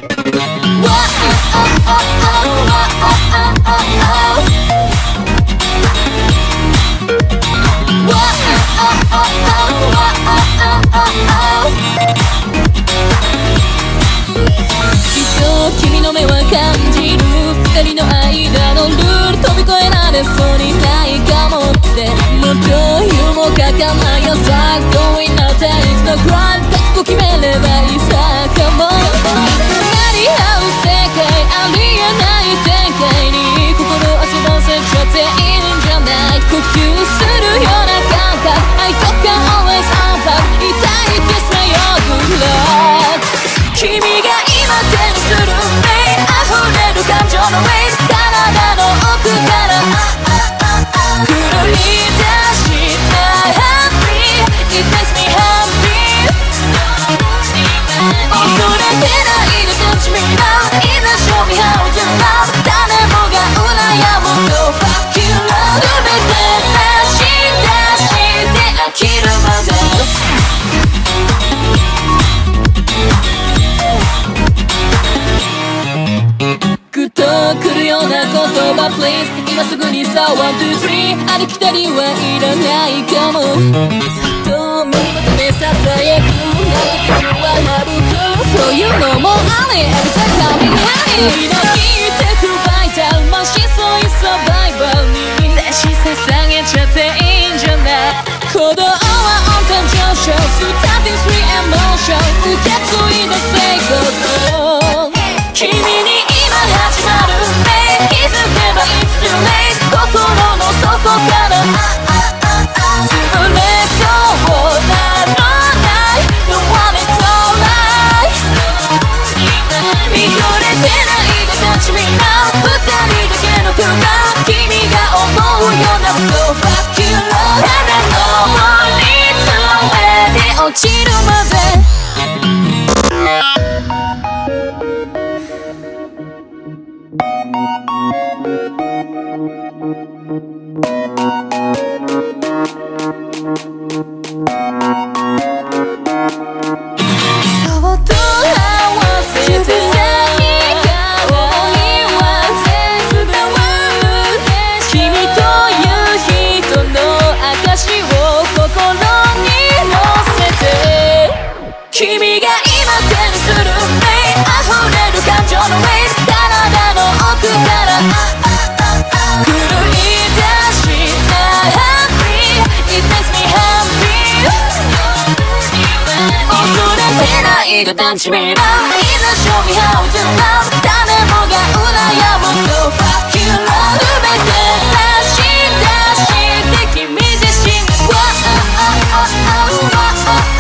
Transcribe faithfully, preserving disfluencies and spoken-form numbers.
君の目は感じる二人の間のルール飛び越えられそうにないかもってもっと湯もかかないよさ Going out there is no crime 覚悟決めればいいさかも鳴り合う世界ありえない展開に心遊ばせちゃっていいんじゃない呼吸するような感覚愛とか always unpack 痛い kiss my your good luck 君が今手にする溢れる感情のウェイブ体の奥から奮い出したハッピー It makes me happy 恐れてないで touch me now いざ show me how to love 誰もが羨む So fuck you love 全て差し出して飽きるまでグッとくるような言葉 Please 今すぐにさ ワンツースリー ありきたりはいらないかもずっと耳元でささやくなんと君は省くそういうのもあり Every time coming honey の聞いてくバイタルもしそういうサバイバルに全身捧げちゃっていいんじゃない鼓動は温淡上昇 Starting sweet emotion 受け継いだ成功君に始まるね気づけば It's too late 心の底から潰れそうならない Don't want it alright 見とれてないで touch me now 二人だけの空間君が思うような So fuck you love ただのリズムで落ちるまで君が今手にするね溢れる感情のウェイブ体の奥から奮い出したハッピー It makes me happy 恐れてないで touch me now いざ show me how to love 誰もが羨む So fuck you love 全て差し出して君自身が Wow